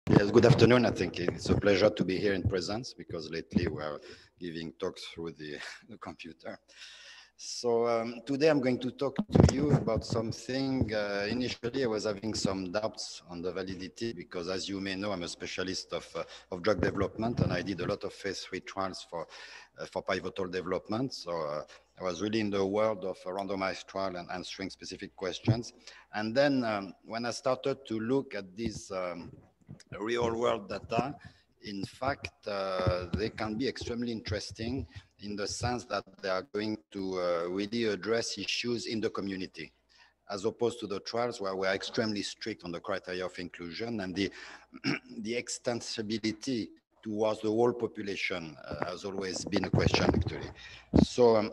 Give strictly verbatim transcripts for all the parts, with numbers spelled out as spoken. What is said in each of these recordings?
Yes, good afternoon. I think it's a pleasure to be here in presence because lately we are giving talks through the, the computer. So um, today I'm going to talk to you about something. Uh, initially, I was having some doubts on the validity because, as you may know, I'm a specialist of, uh, of drug development, and I did a lot of phase three trials for, uh, for pivotal development. So uh, I was really in the world of a randomized trial and answering specific questions. And then um, when I started to look at these um, real-world data, in fact, uh, they can be extremely interesting in the sense that they are going to uh, really address issues in the community, as opposed to the trials where we are extremely strict on the criteria of inclusion, and the, the extensibility towards the whole population uh, has always been a question, actually. So, um,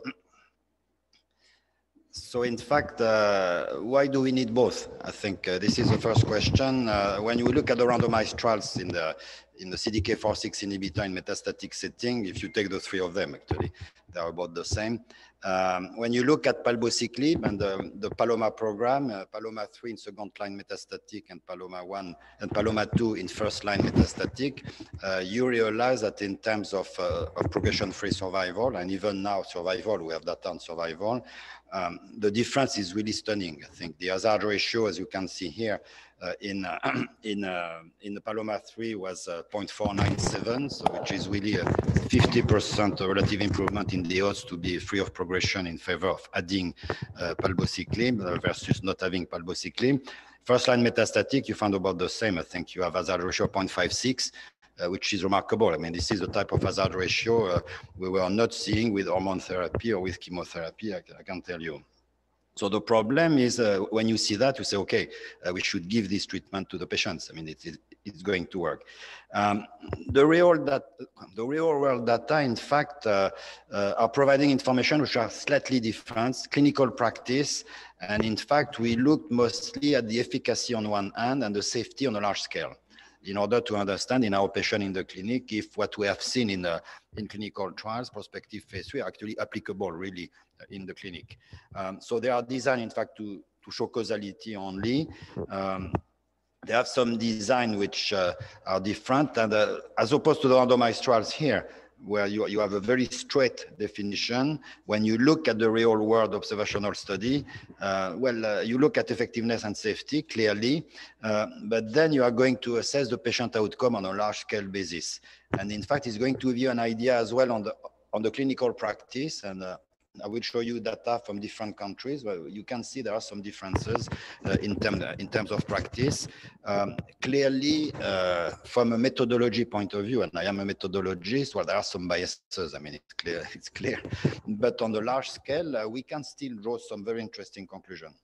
So in fact, uh, why do we need both? I think uh, this is the first question. Uh, when you look at the randomized trials in the in the C D K four six inhibitor in metastatic setting, if you take the three of them, actually, they are about the same. Um, when you look at palbociclib and the, the PALOMA program, uh, PALOMA three in second line metastatic and PALOMA one and PALOMA two in first line metastatic, uh, you realize that in terms of, uh, of progression-free survival, and even now survival, we have data on survival, um, the difference is really stunning. I think the hazard ratio, as you can see here, uh, in uh, in uh, in the PALOMA three was uh, zero point four nine seven, so which is really a fifty percent relative improvement in the odds to be free of progression in favor of adding uh, palbociclib uh, versus not having palbociclib. First line metastatic, you found about the same. I think you have hazard ratio zero point five six, uh, which is remarkable. I mean, this is the type of hazard ratio uh, we were not seeing with hormone therapy or with chemotherapy, I, I can tell you. So the problem is uh, when you see that, you say, okay, uh, we should give this treatment to the patients. I mean, it, it, it's going to work. Um, the, real that, the real world data, in fact, uh, uh, are providing information which are slightly different, clinical practice, and in fact, we looked mostly at the efficacy on one hand and the safety on a large scale, in order to understand in our patient in the clinic if what we have seen in, uh, in clinical trials, prospective phase three, are actually applicable really in the clinic. Um, so they are designed, in fact, to, to show causality only. Um, they have some design which uh, are different, and uh, as opposed to the randomized trials here, where you, you have a very straight definition. When you look at the real world observational study, uh, well, uh, you look at effectiveness and safety clearly, uh, but then you are going to assess the patient outcome on a large scale basis. And in fact, it's going to give you an idea as well on the, on the clinical practice. And uh, I will show you data from different countries where you can see there are some differences uh, in, term, in terms of practice. Um, clearly, uh, from a methodology point of view, and I am a methodologist, well, there are some biases. I mean, it's clear. It's clear. But on the large scale, uh, we can still draw some very interesting conclusions.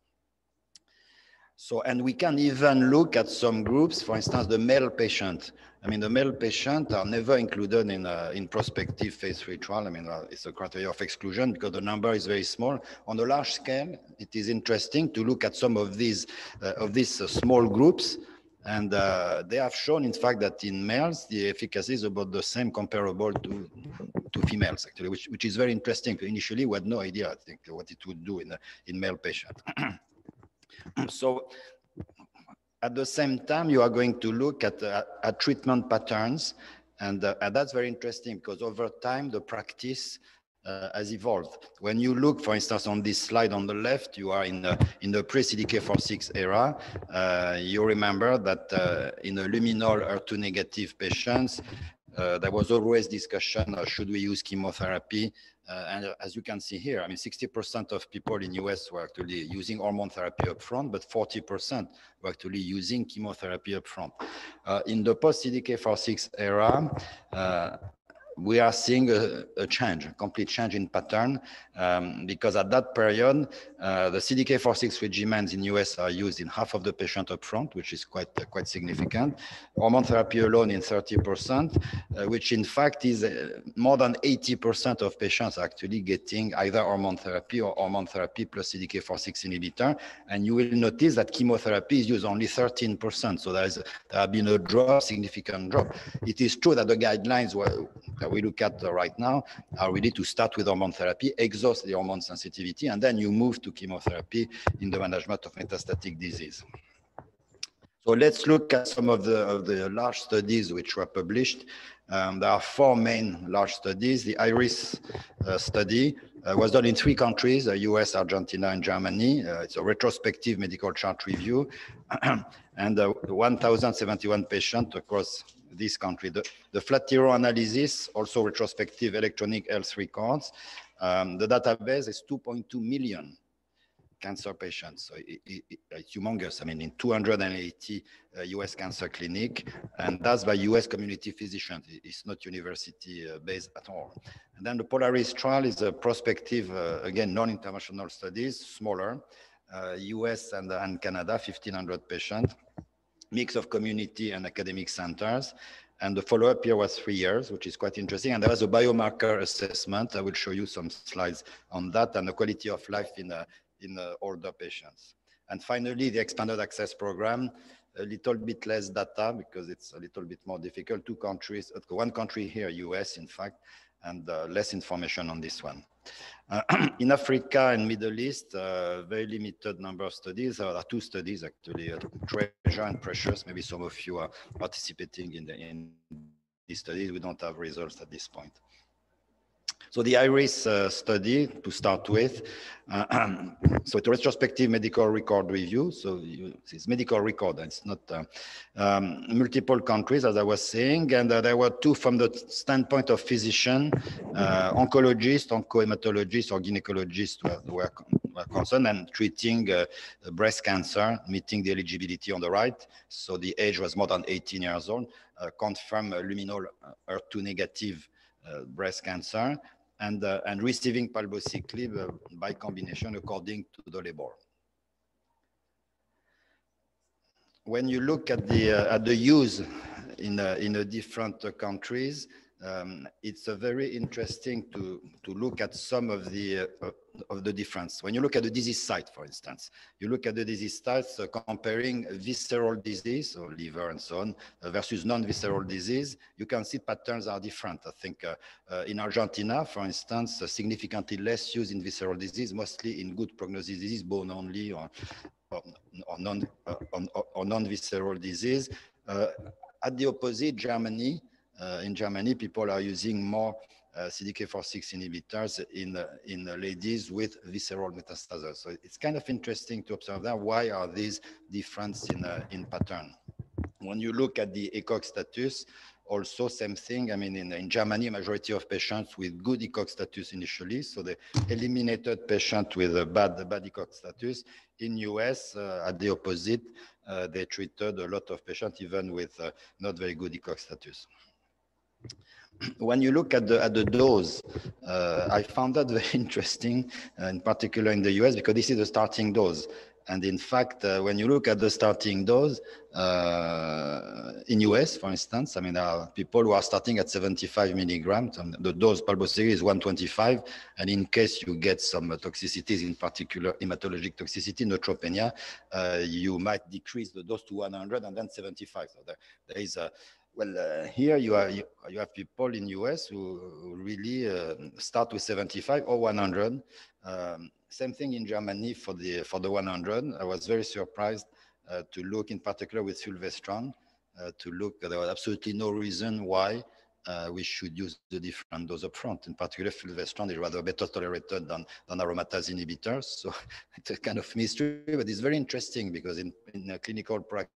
So, and we can even look at some groups, for instance, the male patient. I mean, the male patient are never included in, uh, in prospective phase three trial. I mean, uh, it's a criteria of exclusion because the number is very small. On the large scale, it is interesting to look at some of these, uh, of these uh, small groups. And uh, they have shown, in fact, that in males, the efficacy is about the same, comparable to, to females, actually, which, which is very interesting. Initially, we had no idea, I think, what it would do in, uh, in male patients. So at the same time, you are going to look at, uh, at treatment patterns, and, uh, and that's very interesting because over time, the practice uh, has evolved. When you look, for instance, on this slide on the left, you are in, uh, in the pre-C D K four six era. Uh, you remember that uh, in the luminal H E R two negative patients, uh, there was always discussion, uh, should we use chemotherapy? Uh, and uh, as you can see here, I mean, sixty percent of people in U S were actually using hormone therapy up front, but forty percent were actually using chemotherapy up front. Uh, in the post-C D K four six era, uh, we are seeing a, a change, a complete change in pattern, um, because at that period, uh, the C D K four six regimens in U S are used in half of the patient upfront, which is quite uh, quite significant. Hormone therapy alone in thirty percent, uh, which in fact is uh, more than eighty percent of patients are actually getting either hormone therapy or hormone therapy plus C D K four six inhibitor. And you will notice that chemotherapy is used only thirteen percent. So there is there have been a drop, significant drop. It is true that the guidelines were that we look at right now are really to start with hormone therapy, exhaust the hormone sensitivity, and then you move to chemotherapy in the management of metastatic disease. So let's look at some of the, of the large studies which were published. Um, there are four main large studies. The IRIS uh, study uh, was done in three countries, uh, U S, Argentina, and Germany. Uh, it's a retrospective medical chart review, and uh, one thousand seventy-one patients across this country. The, the FLATIRO analysis, also retrospective electronic health records. Um, the database is two point two million cancer patients. So it, it, it's humongous. I mean, in two hundred eighty uh, U S cancer clinic, and that's by U S community physicians. It's not university uh, based at all. And then the Polaris trial is a prospective, uh, again, non-interventional studies, smaller, uh, U S and, and Canada, fifteen hundred patients, mix of community and academic centers. And the follow-up here was three years, which is quite interesting. And there was a biomarker assessment. I will show you some slides on that, and the quality of life in a, in uh, older patients. And finally, the expanded access program, a little bit less data because it's a little bit more difficult. Two countries, one country here, U S in fact, and uh, less information on this one. Uh, in Africa and Middle East, uh, very limited number of studies. There are two studies actually, uh, Treasure and Precious. Maybe some of you are participating in, the, in these studies. We don't have results at this point. So the IRIS uh, study, to start with, uh, so it's a retrospective medical record review. So you, it's medical record, it's not uh, um, multiple countries, as I was saying. And uh, there were two from the standpoint of physician, uh, oncologist, oncohematologist, or gynecologist were, were, were concerned, and treating uh, breast cancer, meeting the eligibility on the right. So the age was more than eighteen years old, uh, confirmed uh, luminal uh, H E R two negative uh, breast cancer. And, uh, and receiving palbociclib uh, by combination according to the label. When you look at the, uh, at the use in, uh, in the different uh, countries, um, it's a very interesting to, to look at some of the, uh, of the difference. When you look at the disease site, for instance, you look at the disease sites uh, comparing visceral disease, or liver and so on, uh, versus non-visceral disease, you can see patterns are different. I think uh, uh, in Argentina, for instance, uh, significantly less use in visceral disease, mostly in good prognosis disease, bone only, or, or, or non, uh, or, or non-visceral disease. Uh, at the opposite, Germany, Uh, in Germany, people are using more uh, C D K four six inhibitors in, uh, in uh, ladies with visceral metastasis. So it's kind of interesting to observe that. Why are these differences in, uh, in pattern? When you look at the ECOG status, also same thing. I mean, in, in Germany, a majority of patients with good ECOG status initially, so they eliminated patients with a bad, bad ECOG status. In U S, uh, at the opposite, uh, they treated a lot of patients even with uh, not very good ECOG status. When you look at the, at the dose, uh, I found that very interesting, uh, in particular in the U S, because this is the starting dose. And in fact, uh, when you look at the starting dose, uh, in U S, for instance, I mean, there are people who are starting at seventy-five milligrams, and the dose palbociclib is one twenty-five, and in case you get some toxicities, in particular hematologic toxicity, neutropenia, uh, you might decrease the dose to one hundred and then seventy-five. So there, there is a Well, uh, here you, are, you, you have people in U S who, who really uh, start with seventy-five or one hundred. Um, same thing in Germany for the, for the one hundred. I was very surprised uh, to look in particular with fulvestrant, uh, to look, there was absolutely no reason why uh, we should use the different dose up front. In particular, fulvestrant is rather better tolerated than, than aromatase inhibitors. So it's a kind of mystery, but it's very interesting because in, in clinical practice,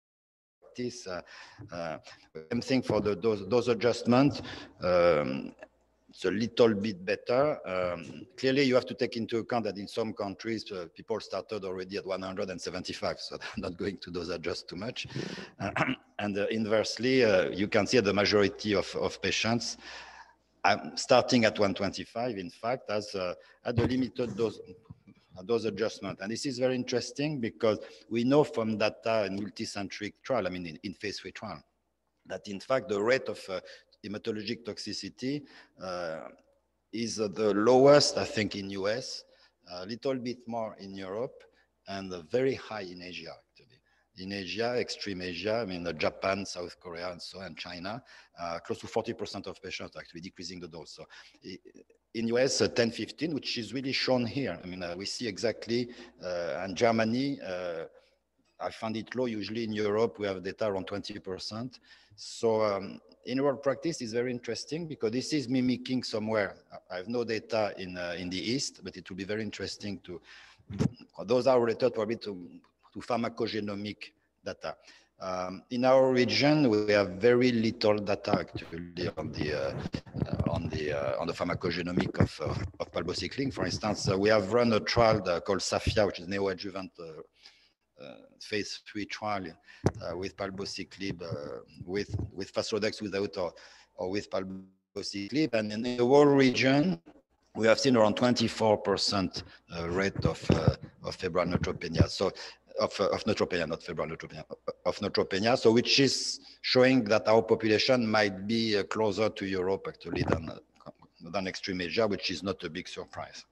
Uh, uh, same thing for the dose, dose adjustment. Um, it's a little bit better. Um, clearly, you have to take into account that in some countries, uh, people started already at one hundred seventy-five, so they're not going to dose adjust too much. Uh, and uh, inversely, uh, you can see the majority of, of patients um, starting at one twenty-five, in fact, as uh, at a limited dose. Dose adjustment. And this is very interesting because we know from data in multicentric trial, I mean, in, in phase three trial, that in fact, the rate of uh, hematologic toxicity uh, is uh, the lowest, I think, in U S, a little bit more in Europe, and uh, very high in Asia, actually. In Asia, extreme Asia, I mean, uh, Japan, South Korea, and so on, China, uh, close to forty percent of patients actually decreasing the dose. So in U S, uh, ten fifteen, which is really shown here. I mean, uh, we see exactly, uh, and Germany, uh, I found it low. Usually in Europe, we have data around twenty percent. So um, in-world practice is very interesting because this is mimicking somewhere. I have no data in, uh, in the East, but it will be very interesting to, those are related probably to, to pharmacogenomic data. Um, in our region, we have very little data actually on the uh, uh, on the uh, on the pharmacogenomic of uh, of palbociclib. For instance, uh, we have run a trial uh, called SAFIA, which is neoadjuvant uh, uh, phase three trial uh, with palbociclib, uh, with with Faslodex without or, or with palbociclib, and in the whole region, we have seen around twenty-four percent uh, rate of uh, of febrile neutropenia. So of, uh, of neutropenia, not febrile neutropenia, of neutropenia. So which is showing that our population might be uh, closer to Europe actually than uh, than extreme Asia, which is not a big surprise.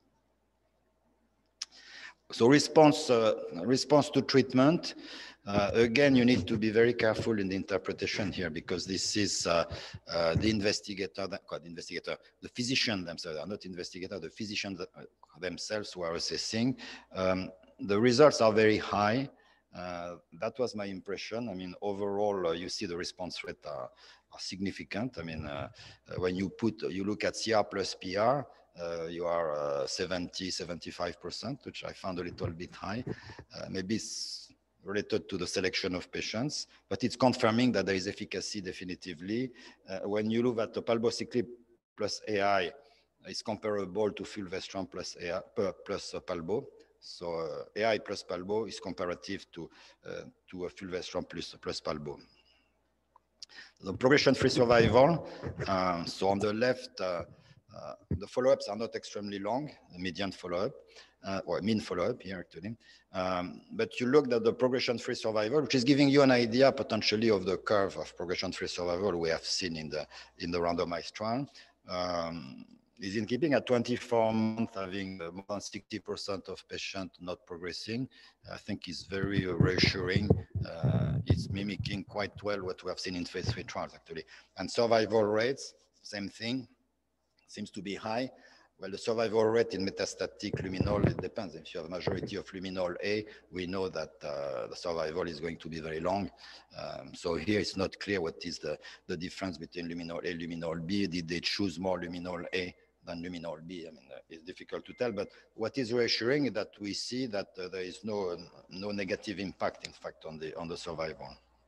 So response, uh, response to treatment, uh, again, you need to be very careful in the interpretation here because this is uh, uh, the investigator, that, well, the investigator, the physician themselves, are not investigator, the physicians themselves who are assessing. Um, the results are very high. Uh, that was my impression. I mean, overall, uh, you see the response rate are, are significant. I mean, uh, when you put, you look at C R plus P R, Uh, you are uh, seventy, seventy-five percent, which I found a little bit high. Uh, maybe it's related to the selection of patients, but it's confirming that there is efficacy definitively. Uh, when you look at the palbociclib plus A I, it's comparable to fulvestrant plus, A I, plus uh, palbo. So uh, A I plus palbo is comparative to, uh, to a fulvestrant plus, plus palbo. The progression-free survival, uh, so on the left, uh, Uh, the follow-ups are not extremely long, the median follow-up, uh, or mean follow-up here actually. Um, but you looked at the progression-free survival, which is giving you an idea potentially of the curve of progression-free survival we have seen in the, in the randomized trial. Um, is in keeping at twenty-four months, having more than sixty percent of patients not progressing, I think is very reassuring. Uh, it's mimicking quite well what we have seen in phase three trials actually. And survival rates, same thing. Seems to be high. Well, the survival rate in metastatic luminol, it depends. If you have a majority of luminol A, we know that uh, the survival is going to be very long. Um, so here it's not clear what is the, the difference between luminol A and luminol B. Did they choose more luminol A than luminol B? I mean, uh, it's difficult to tell, but what is reassuring is that we see that uh, there is no, no negative impact, in fact, on the, on the survival.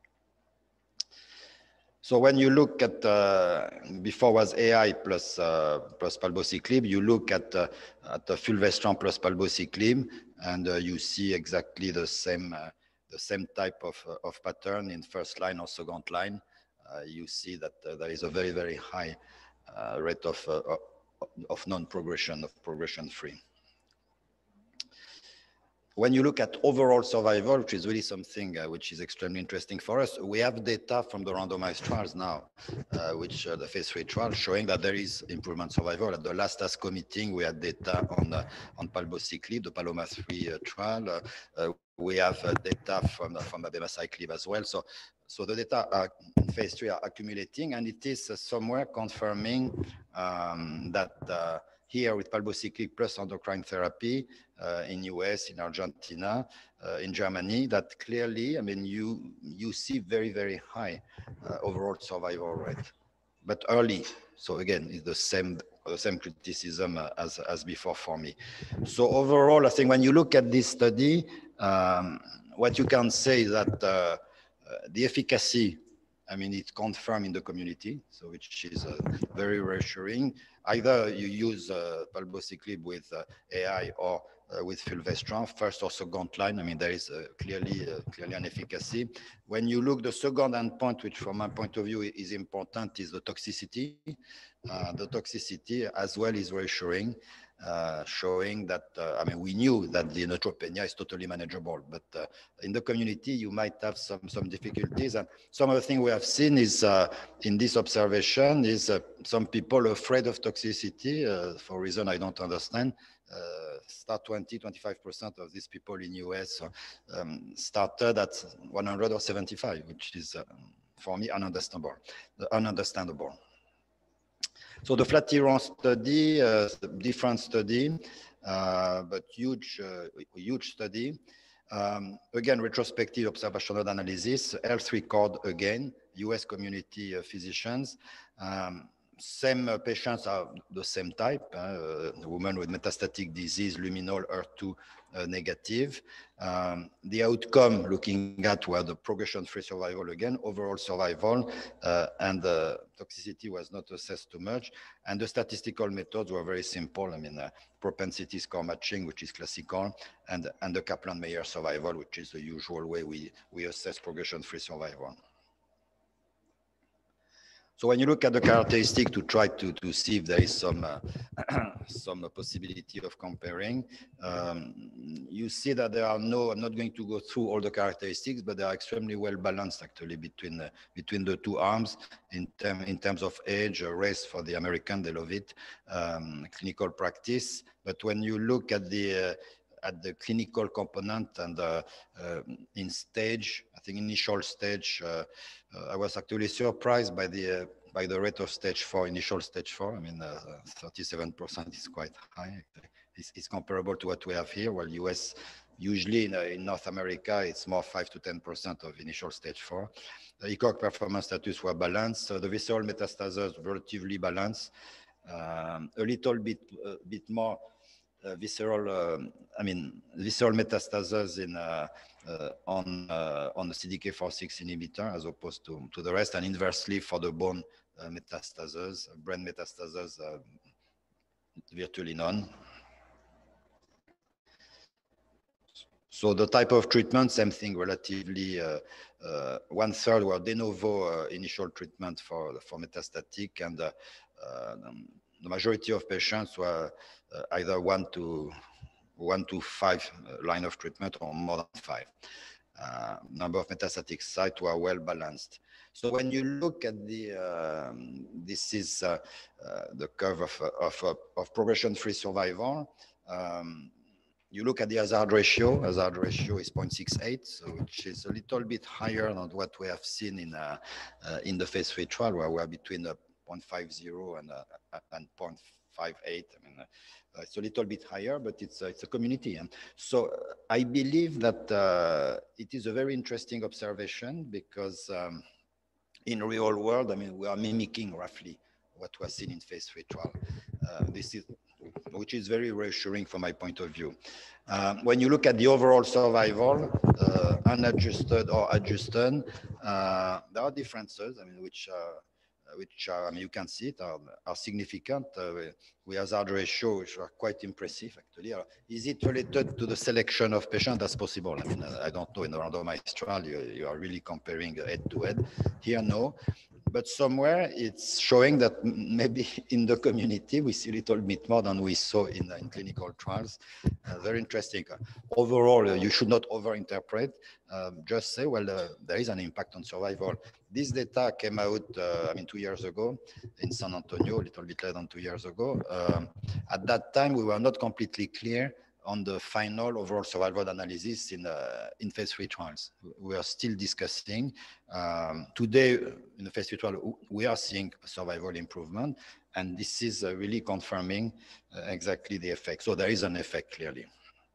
So when you look at, uh, before was A I plus, uh, plus palbociclib, you look at, uh, at the fulvestrant plus palbociclib, and uh, you see exactly the same, uh, the same type of, uh, of pattern in first line or second line. Uh, you see that uh, there is a very, very high uh, rate of, uh, of non-progression, of progression-free. When you look at overall survival, which is really something uh, which is extremely interesting for us, we have data from the randomized trials now, uh, which uh, the phase three trial showing that there is improvement survival. At the last ASCO meeting, we had data on uh, on palbociclib, the PALOMA three uh, trial. Uh, uh, we have uh, data from uh, from abemaciclib as well. So, so the data are, in phase three are accumulating, and it is uh, somewhere confirming um, that. Uh, Here with palbociclib plus endocrine therapy uh, in U S, in Argentina, uh, in Germany, that clearly, I mean, you you see very, very high uh, overall survival rate, but early. So again, it's the same the same criticism uh, as as before for me. So overall, I think when you look at this study, um, what you can say is that uh, uh, the efficacy, I mean, it's confirmed in the community, so which is uh, very reassuring. Either you use uh, palbociclib with uh, A I or uh, with fulvestrant, first or second line. I mean, there is uh, clearly uh, clearly an efficacy. When you look the second endpoint, which from my point of view is important, is the toxicity. Uh, the toxicity as well is reassuring. Uh, showing that, uh, I mean, we knew that the neutropenia is totally manageable, but uh, in the community, you might have some, some difficulties. And some of the things we have seen is, uh, in this observation, is uh, some people afraid of toxicity uh, for a reason I don't understand. Uh, start twenty, twenty-five percent of these people in U S um, started at one hundred or seventy-five, which is, uh, for me, ununderstandable. ununderstandable. So the Flatiron study, uh, different study, uh, but huge, uh, huge study. Um, again, retrospective observational analysis, health record again, U S community uh, physicians. Um, same uh, patients are the same type, uh, women with metastatic disease, luminal H E R two uh, negative. Um, the outcome looking at were the progression-free survival again, overall survival, uh, and the toxicity was not assessed too much. And the statistical methods were very simple. I mean, uh, propensity score matching, which is classical, and, and the Kaplan-Meier survival, which is the usual way we, we assess progression-free survival. So when you look at the characteristic to try to, to see if there is some, uh, some possibility of comparing, um, you see that there are no, I'm not going to go through all the characteristics, but they are extremely well balanced actually between, uh, between the two arms in, term, in terms of age, uh, race for the American, they love it, um, clinical practice. But when you look at the, uh, at the clinical component and uh, uh, in stage, I think initial stage, uh, uh, I was actually surprised by the uh, by the rate of stage four, initial stage four. I mean, thirty-seven percent uh, is quite high. It's, it's comparable to what we have here. While U S, usually in, uh, in North America, it's more five to ten percent of initial stage four. The E C O G performance status were balanced. So the visceral metastases relatively balanced. Um, a little bit, uh, bit more Uh, visceral, uh, I mean, visceral metastases in, uh, uh, on, uh, on the C D K four six inhibitor as opposed to, to the rest, and inversely for the bone uh, metastases, brain metastases, uh, virtually none. So the type of treatment, same thing, relatively uh, uh, one third were de novo uh, initial treatment for, for metastatic, and uh, uh, the majority of patients were uh, either one to one to five line of treatment or more than five. Uh, number of metastatic sites were well balanced. So when you look at the, um, this is uh, uh, the curve of, of, of progression-free survival. Um, you look at the hazard ratio. Hazard ratio is zero point six eight, so which is a little bit higher than what we have seen in uh, uh, in the phase three trial, where we are between uh, zero point five zero and uh, and zero point five eight. I mean, uh, it's a little bit higher, but it's uh, it's a community. And so uh, I believe that uh, it is a very interesting observation because um, in real world, I mean, we are mimicking roughly what was seen in phase three trial. Uh, this is which is very reassuring from my point of view. Um, when you look at the overall survival, uh, unadjusted or adjusted, uh, there are differences, I mean, which are, which are, I mean, you can see it, are, are significant. Uh, we hazard ratio, which are quite impressive, actually. Uh, is it related to the selection of patients? That's possible. I mean, I don't know, in the randomized trial, you, you are really comparing head to head. Here, no. But somewhere it's showing that maybe in the community we see a little bit more than we saw in, in clinical trials. Uh, very interesting. Overall, uh, you should not overinterpret. Um, just say, well, uh, there is an impact on survival. This data came out, uh, I mean, two years ago in San Antonio, a little bit less than two years ago. Um, at that time, we were not completely clear on the final overall survival analysis in, uh, in phase three trials. We are still discussing. Um, today, in the phase three trial, we are seeing survival improvement, and this is uh, really confirming uh, exactly the effect. So there is an effect, clearly.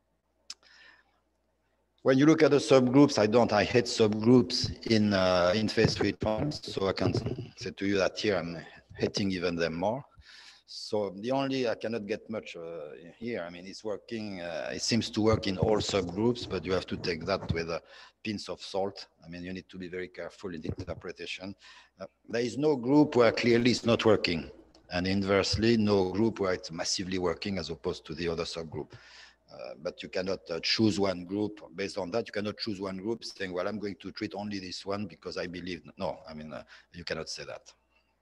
When you look at the subgroups, I don't, I hate subgroups in, uh, in phase three trials, so I can say to you that here I'm hating even them more. So the only, I cannot get much uh, here. I mean, it's working, uh, it seems to work in all subgroups, but you have to take that with a pinch of salt. I mean, you need to be very careful in the interpretation. Uh, there is no group where clearly it's not working, and inversely, no group where it's massively working as opposed to the other subgroup. Uh, but you cannot uh, choose one group based on that. You cannot choose one group saying, well, I'm going to treat only this one because I believe. No, I mean, uh, you cannot say that.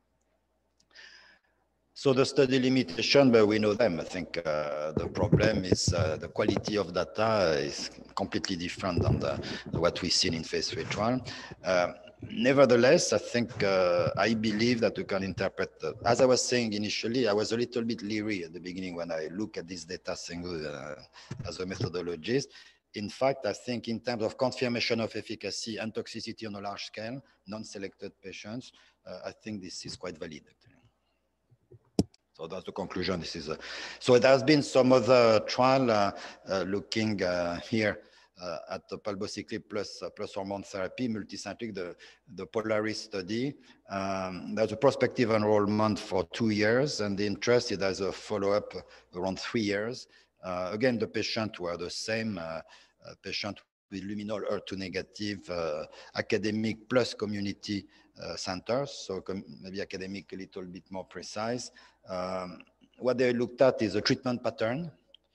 So the study limitation, but we know them. I think uh, the problem is uh, the quality of data is completely different than the, what we've seen in phase three trial. Uh, nevertheless, I think, uh, I believe that we can interpret, uh, as I was saying initially, I was a little bit leery at the beginning when I look at this data single uh, as a methodologist. In fact, I think in terms of confirmation of efficacy and toxicity on a large scale, non-selected patients, uh, I think this is quite valid. So that's the conclusion. This is a, so there has been some other trial uh, uh, looking uh, here uh, at the palbociclib plus, uh, plus hormone therapy, multicentric, the, the Polaris study. Um, there's a prospective enrollment for two years, and the interest is as a follow-up around three years. Uh, again, the patients were the same, uh, uh, patient with luminal H E R two negative, uh, academic plus community uh, centers, so maybe academic a little bit more precise. Um, what they looked at is the treatment pattern,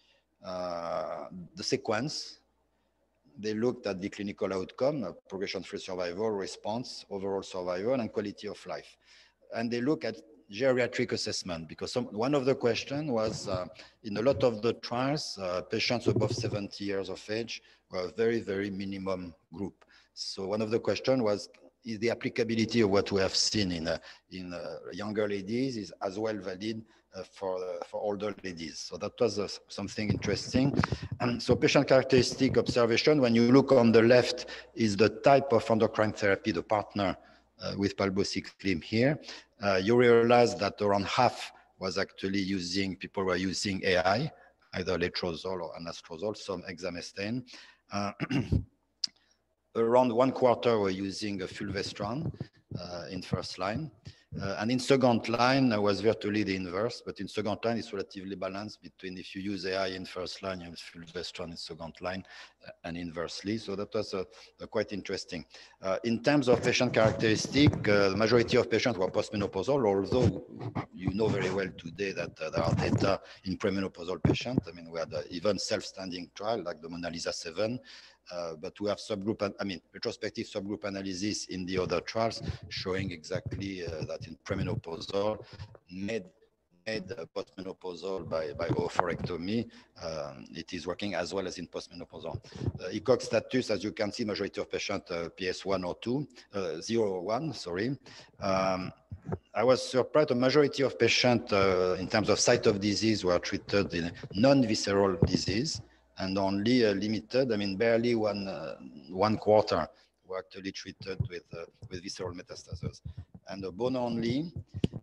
uh, the sequence. They looked at the clinical outcome, uh, progression-free survival, response, overall survival, and quality of life. And they look at geriatric assessment, because some, one of the questions was, uh, in a lot of the trials, uh, patients above seventy years of age were a very, very minimum group. So one of the questions was, is the applicability of what we have seen in, uh, in uh, younger ladies is as well valid uh, for, uh, for older ladies. So that was uh, something interesting. And so patient characteristic observation, when you look on the left, is the type of endocrine therapy, the partner uh, with palbociclib here. Uh, you realize that around half was actually using, people were using A I, either letrozole or anastrozole, some exemestane. Uh, around one quarter were using a fulvestrant uh, in first line. Uh, and in second line uh, was virtually the inverse, but in second line it's relatively balanced between if you use A I in first line, you use fulvestrant in second line, uh, and inversely. So that was uh, uh, quite interesting. Uh, in terms of patient characteristic, uh, the majority of patients were postmenopausal, although you know very well today that uh, there are data in premenopausal patients. I mean, we had uh, even self-standing trial like the Mona Lisa seven. Uh, but we have subgroup, I mean, retrospective subgroup analysis in the other trials showing exactly uh, that in premenopausal, made, made uh, postmenopausal by, by oophorectomy, um, it is working as well as in postmenopausal. Uh, E C O G status, as you can see, majority of patients uh, P S one or two, uh, zero or one, sorry. Um, I was surprised, the majority of patients uh, in terms of site of disease were treated in non-visceral disease, and only uh, limited, I mean, barely one, uh, one quarter were actually treated with, uh, with visceral metastases. And the bone only,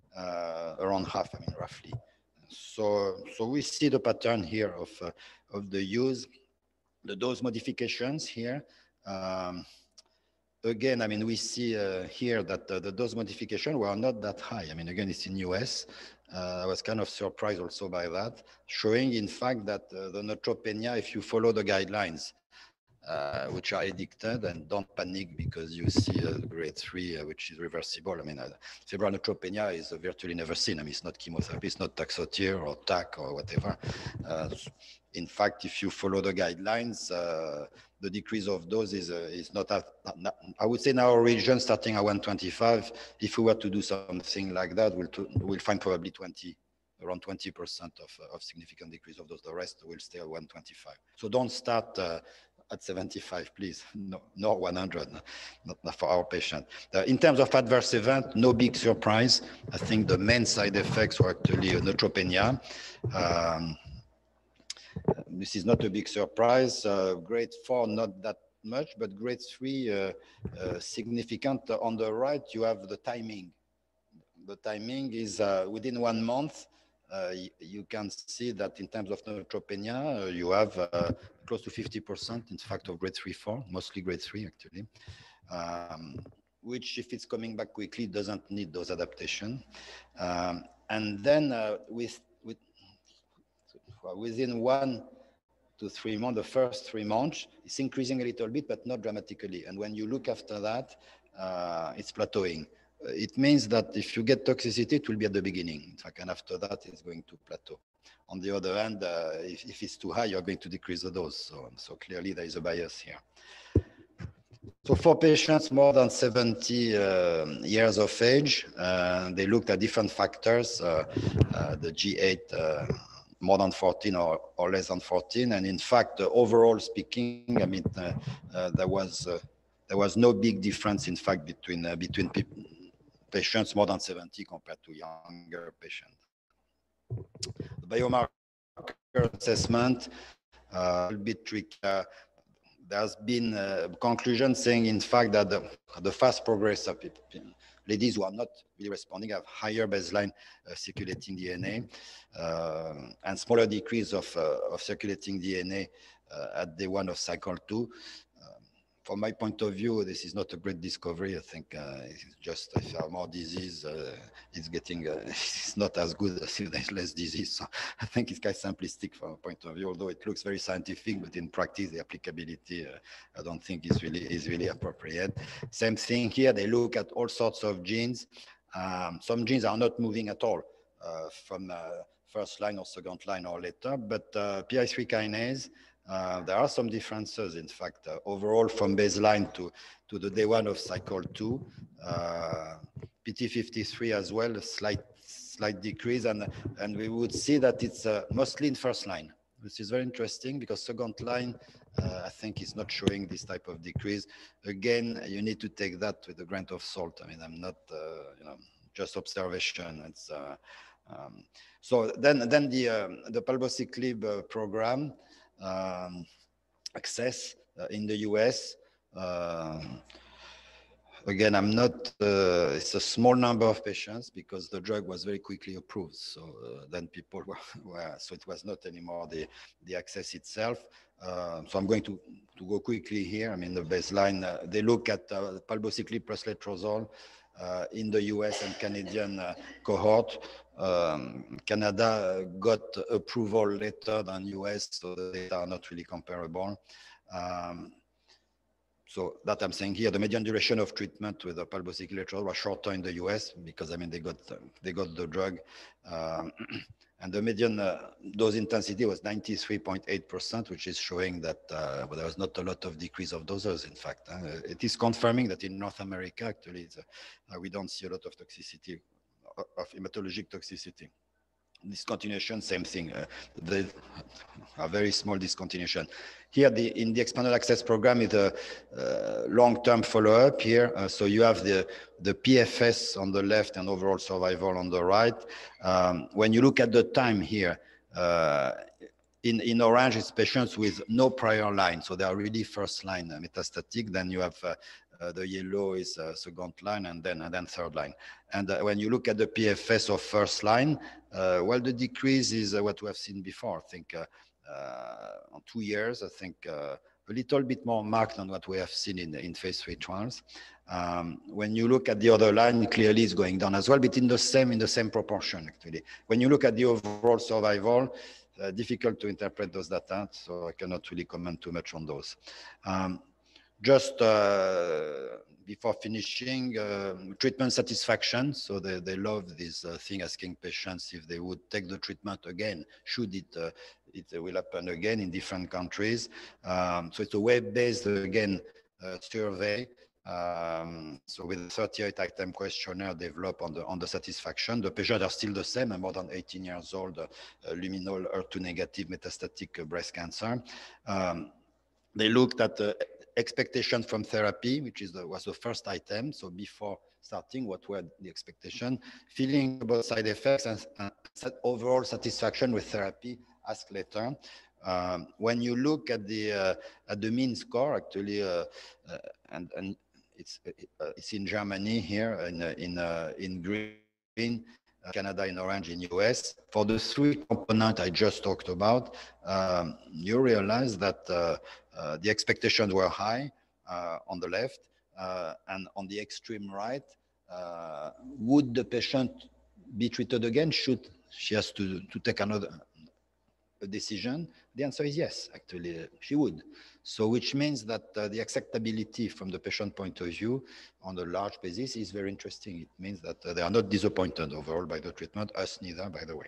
uh, around half, I mean, roughly. So, so we see the pattern here of, uh, of the use, the dose modifications here. Um, again, I mean, we see uh, here that uh, the dose modification were not that high. I mean, again, it's in U S. Uh, I was kind of surprised also by that, showing in fact that uh, the neutropenia, if you follow the guidelines, uh, which are addicted, and don't panic because you see a grade three, uh, which is reversible. I mean, uh, febrile neutropenia is uh, virtually never seen. I mean, it's not chemotherapy, it's not Taxotere or T A C or whatever. Uh, in fact, if you follow the guidelines, uh, the decrease of dose is, uh, is not, at, not, I would say in our region, starting at one twenty-five, if we were to do something like that, we'll, to, we'll find probably twenty, around twenty percent of, of significant decrease of dose. The rest will stay at one twenty-five. So don't start uh, at seventy-five, please, no, no one hundred, not, not for our patient. Uh, in terms of adverse event, no big surprise. I think the main side effects were actually neutropenia. Um, this is not a big surprise. Uh, grade four, not that much, but grade three, uh, uh, significant. On the right, you have the timing. The timing is uh, within one month. Uh, you can see that in terms of neutropenia, uh, you have uh, close to fifty percent, in fact, of grade three, four, mostly grade three, actually, um, which, if it's coming back quickly, doesn't need those adaptation. Um, and then uh, with, with, within one to three months, the first three months, it's increasing a little bit, but not dramatically. And when you look after that, uh, it's plateauing. It means that if you get toxicity, it will be at the beginning, in fact, and after that, it's going to plateau. On the other hand, uh, if, if it's too high, you're going to decrease the dose. So, so clearly, there is a bias here. So for patients more than seventy uh, years of age, uh, they looked at different factors, uh, uh, the G eight, uh, more than fourteen or, or less than fourteen. And in fact, uh, overall speaking, I mean, uh, uh, there was uh, there was no big difference, in fact, between uh, between people. Patients more than seventy compared to younger patients. The biomarker assessment, uh, a bit tricky. Uh, there's been a conclusion saying, in fact, that the, the fast progressor, ladies who are not really responding have higher baseline uh, circulating D N A uh, and smaller decrease of, uh, of circulating D N A uh, at day one of cycle two. From my point of view, this is not a great discovery. I think uh, it's just if you have more disease, uh, it's getting, uh, it's not as good as if there's less disease. So I think it's quite simplistic from a point of view, although it looks very scientific, but in practice, the applicability, uh, I don't think is really, is really appropriate. Same thing here, they look at all sorts of genes. Um, some genes are not moving at all uh, from uh, first line or second line or later, but uh, P I three kinase, Uh, there are some differences, in fact, uh, overall from baseline to, to the day one of cycle two. Uh, P T fifty-three as well, a slight, slight decrease, and, and we would see that it's uh, mostly in first line, which is very interesting because second line, uh, I think, is not showing this type of decrease. Again, you need to take that with a grain of salt. I mean, I'm not, uh, you know, just observation. It's, uh, um, so then, then the, um, the palbociclib uh, program, Um, access uh, in the U S. Uh, again, I'm not, uh, it's a small number of patients because the drug was very quickly approved. So uh, then people were, were, so it was not anymore the, the access itself. Uh, so I'm going to, to go quickly here. I mean, the baseline, uh, they look at uh, palbociclib plus letrozole uh, in the U S and Canadian uh, cohort. Um, Canada got approval later than U S, so the data are not really comparable. Um, so that I'm saying here, the median duration of treatment with the palbociclib letrozole was shorter in the U S because I mean they got they got the drug, um, and the median uh, dose intensity was ninety-three point eight percent, which is showing that uh, well, there was not a lot of decrease of doses. In fact, uh, it is confirming that in North America actually uh, we don't see a lot of toxicity, of hematologic toxicity. Discontinuation, same thing. Uh, the, a very small discontinuation. Here, the, in the expanded access program is a uh, long-term follow-up here. Uh, so you have the, the P F S on the left and overall survival on the right. Um, when you look at the time here, uh, in, in orange, it's patients with no prior line. So they are really first line uh, metastatic. Then you have uh, Uh, the yellow is uh, second line, and then and then third line. And uh, when you look at the P F S of first line, uh, well, the decrease is uh, what we have seen before. I think uh, uh, on two years, I think uh, a little bit more marked than what we have seen in in phase three trials. Um, when you look at the other line, clearly it's going down as well, but in the same in the same proportion actually. When you look at the overall survival, uh, difficult to interpret those data, so I cannot really comment too much on those. Um, Just uh, before finishing, uh, treatment satisfaction. So they, they love this uh, thing, asking patients if they would take the treatment again, should it, uh, it will happen again in different countries. Um, so it's a web-based, again, uh, survey. Um, so with a thirty-eight item questionnaire developed on the, on the satisfaction, the patients are still the same, and more than eighteen years old, uh, uh, luminal H E R two negative metastatic uh, breast cancer. Um, they looked at the expectation from therapy, which is the, was the first item. So before starting, what were the expectation? Feeling about side effects and, and overall satisfaction with therapy, asked later. Um, when you look at the uh, at the mean score, actually, uh, uh, and and it's uh, it's in Germany here, in uh, in uh, in green. Canada in orange, in U S. For the three components I just talked about, um, you realize that uh, uh, the expectations were high uh, on the left, uh, and on the extreme right, uh, would the patient be treated again? Should she has to, to take another a decision? The answer is yes, actually, she would. So which means that uh, the acceptability from the patient point of view on a large basis is very interesting. It means that uh, they are not disappointed overall by the treatment, us neither, by the way.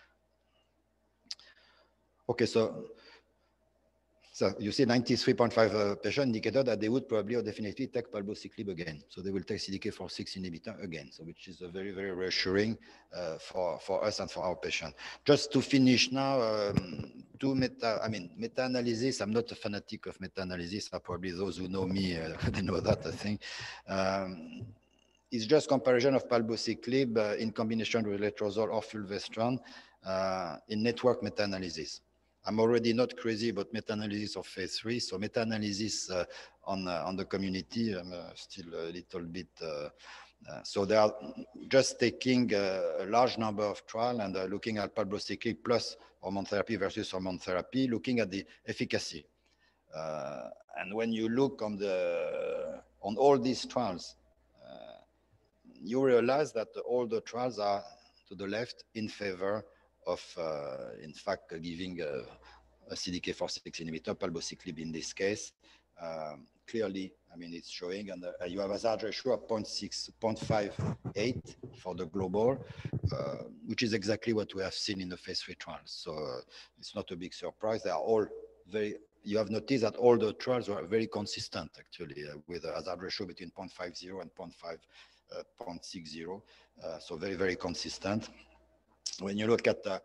Okay, so So you see ninety-three point five uh, patients indicated that they would probably or definitely take palbociclib again. So they will take C D K four six inhibitor again, so which is a very, very reassuring uh, for, for us and for our patient. Just to finish now, um, two meta, I mean, meta-analysis, I'm not a fanatic of meta-analysis, probably those who know me, uh, they know that, I think. Um, It's just comparison of palbociclib uh, in combination with letrozole or fulvestrant uh, in network meta-analysis. I'm already not crazy about meta-analysis of phase three, so meta-analysis uh, on, uh, on the community, I'm uh, still a little bit uh, Uh, so they are just taking uh, a large number of trials and uh, looking at palbociclib plus hormone therapy versus hormone therapy, looking at the efficacy. Uh, and when you look on the on all these trials, uh, you realize that all the trials are to the left in favor of, uh, in fact, uh, giving a, a C D K four six inhibitor, palbociclib in this case. Um, clearly, I mean, it's showing, and uh, you have a hazard ratio of zero point six, zero point five eight for the global, uh, which is exactly what we have seen in the phase three trials. So uh, it's not a big surprise. They are all very, you have noticed that all the trials were very consistent, actually, uh, with a hazard ratio between zero point five zero and zero point five, uh, zero point six zero. Uh, so very, very consistent. When you look at uh,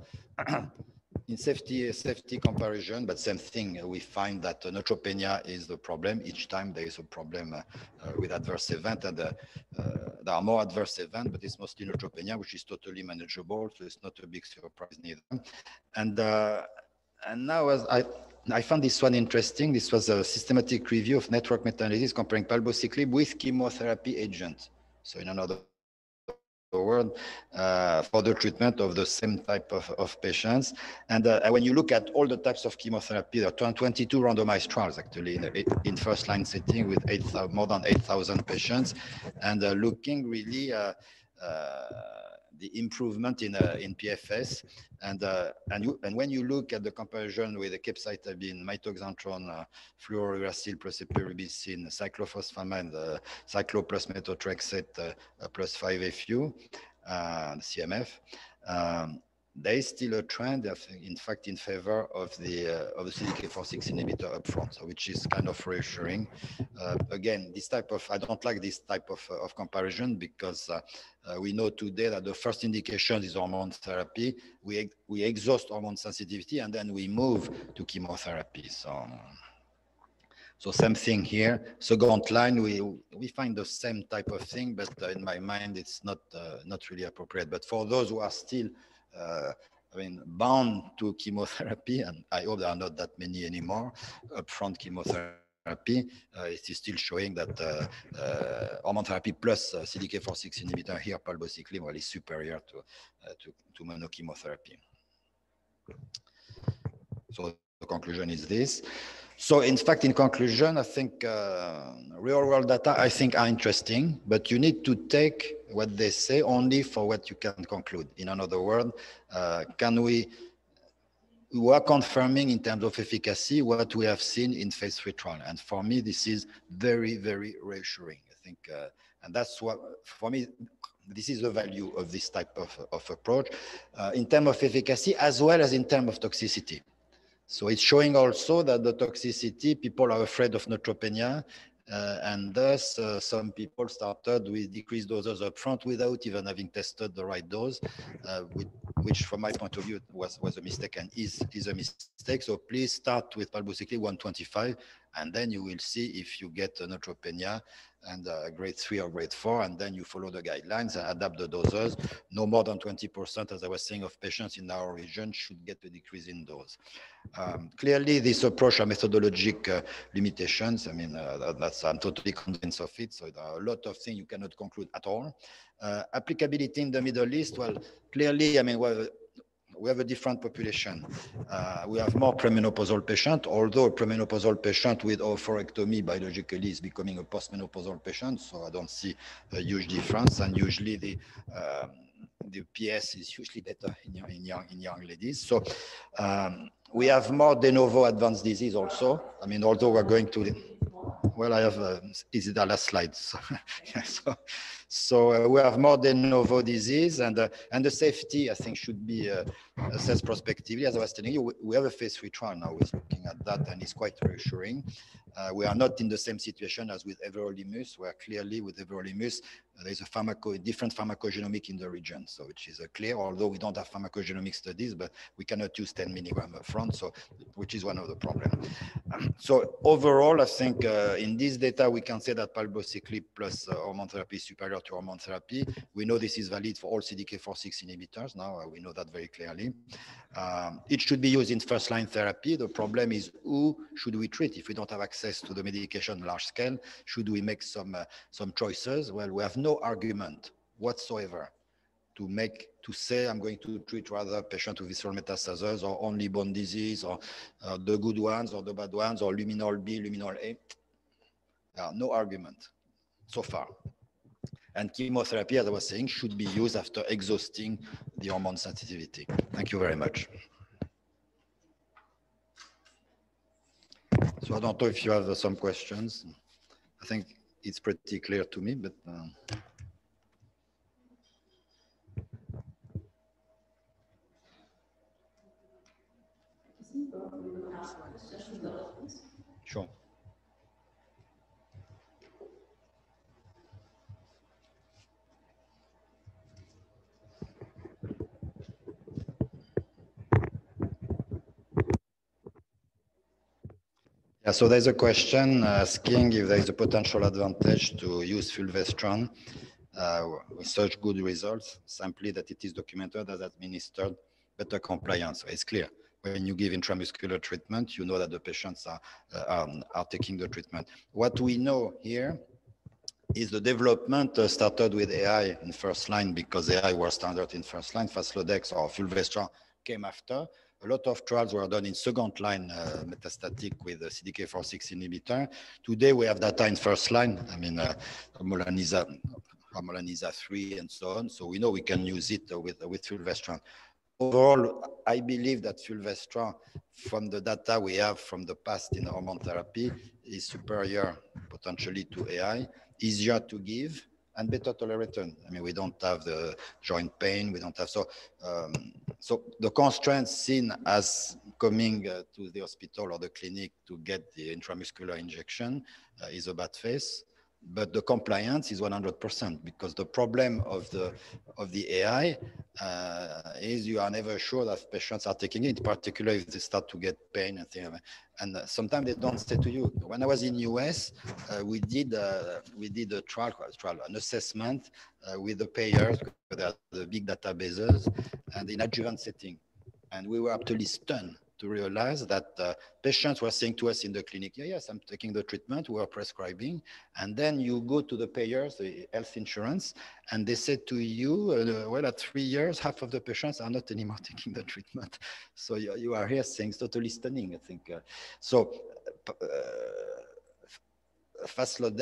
in safety safety comparison, but same thing, we find that uh, neutropenia is the problem. Each time there is a problem uh, uh, with adverse event, and uh, uh, there are more adverse events, but it's mostly neutropenia, which is totally manageable, so it's not a big surprise neither. And uh, and now, as I I found this one interesting. This was a systematic review of network meta-analysis comparing palbociclib with chemotherapy agent. So in another word, uh, for the treatment of the same type of, of patients. And uh, when you look at all the types of chemotherapy, there are twenty-two randomized trials actually in, in first line setting with eight, more than eight thousand patients, and uh, looking really uh, uh, the improvement in, uh, in P F S. And, uh, and, you, and when you look at the comparison with the capecitabine, mitoxantrone, uh, fluorouracil plus epirubicin, cyclophosphamide, uh, cyclo plus methotrexate uh, uh, plus five F U, uh, C M F, um, there is still a trend, of, in fact, in favor of the uh, of the C D K four six inhibitor upfront, so which is kind of reassuring. Uh, again, this type of I don't like this type of of comparison because uh, uh, we know today that the first indication is hormone therapy. We we exhaust hormone sensitivity and then we move to chemotherapy. So. So same thing here. Second line, we we find the same type of thing, but uh, in my mind, it's not uh, not really appropriate. But for those who are still, uh, I mean, bound to chemotherapy, and I hope there are not that many anymore, upfront chemotherapy, uh, it is still showing that uh, uh, hormone therapy plus uh, C D K four six inhibitor here, palbociclib, well, is superior to uh, to, to monochemotherapy. So the conclusion is this. So in fact, in conclusion, I think uh, real world data, I think are interesting, but you need to take what they say only for what you can conclude. In another word, uh, can we, we are confirming in terms of efficacy what we have seen in phase three trial. And for me, this is very, very reassuring. I think, uh, and that's what, for me, this is the value of this type of, of approach uh, in terms of efficacy as well as in terms of toxicity. So it's showing also that the toxicity, people are afraid of neutropenia, uh, and thus uh, some people started with decreased doses up front without even having tested the right dose, uh, which, which from my point of view was, was a mistake and is, is a mistake. So please start with palbociclib one twenty-five, and then you will see if you get a neutropenia and uh, grade three or grade four, and then you follow the guidelines and adapt the doses. No more than twenty percent, as I was saying, of patients in our region should get a decrease in dose. Um, clearly, this approach has methodologic uh, limitations. I mean, uh, that's, I'm totally convinced of it. So there are a lot of things you cannot conclude at all. Uh, applicability in the Middle East, well, clearly, I mean, well, we have a different population. Uh, we have more premenopausal patients, although a premenopausal patient with oophorectomy biologically is becoming a postmenopausal patient, so I don't see a huge difference. And usually the um, the P S is usually better in young, in young, in young ladies. So um, we have more de novo advanced disease also. I mean, although we're going to, well, I have, uh, is it the last slide? So, yeah, so, so uh, we have more de novo disease, and, uh, and the safety, I think, should be uh, assessed prospectively. As I was telling you, we have a phase three trial now, we're looking at that, and it's quite reassuring. Uh, we are not in the same situation as with everolimus, where clearly with everolimus, uh, there's a pharmaco different pharmacogenomic in the region, so which is uh, clear, although we don't have pharmacogenomic studies, but we cannot use ten milligram up front, so, which is one of the problems. Um, so overall, I think uh, in this data, we can say that palbociclib plus uh, hormone therapy is superior to hormone therapy. We know this is valid for all C D K four six inhibitors now, uh, we know that very clearly. Um, it should be used in first-line therapy. The problem is who should we treat if we don't have access access to the medication large scale? Should we make some, uh, some choices? Well, we have no argument whatsoever to make, to say I'm going to treat rather patients with visceral metastases or only bone disease or uh, the good ones or the bad ones or luminol B, luminol A. There are no argument so far. And chemotherapy, as I was saying, should be used after exhausting the hormone sensitivity. Thank you very much. So I don't know if you have uh, some questions. I think it's pretty clear to me, but. Uh... Sure. Yeah, so there's a question asking if there is a potential advantage to use fulvestrant uh, with such good results, simply that it is documented as administered better compliance. So it's clear. When you give intramuscular treatment, you know that the patients are, uh, are, are taking the treatment. What we know here is the development uh, started with A I in first line because A I was standard in first line. Faslodex or fulvestrant came after. A lot of trials were done in second line uh, metastatic with the C D K four six inhibitor. Today we have data in first line. I mean, uh, Molanisa, Molanisa three and so on. So we know we can use it uh, with, uh, with fulvestrant. Overall, I believe that fulvestrant, from the data we have from the past in hormone therapy, is superior potentially to A I, easier to give, and better tolerated. I mean, we don't have the joint pain, we don't have, so, um, so the constraints seen as coming uh, to the hospital or the clinic to get the intramuscular injection uh, is a bad face. But the compliance is one hundred percent because the problem of the of the A I uh, is you are never sure that patients are taking it, particularly if they start to get pain and things. And uh, sometimes they don't say to you. When I was in U S, uh, we did uh, we did a trial, trial an assessment uh, with the payers, the, the big databases, and in adjuvant setting, and we were absolutely stunned to realize that uh, patients were saying to us in the clinic, yeah, yes, I'm taking the treatment, we are prescribing. And then you go to the payers, the health insurance, and they said to you, uh, well, at three years, half of the patients are not anymore taking the treatment. So you, you are here saying it's totally stunning, I think. Uh, so uh, Faslodex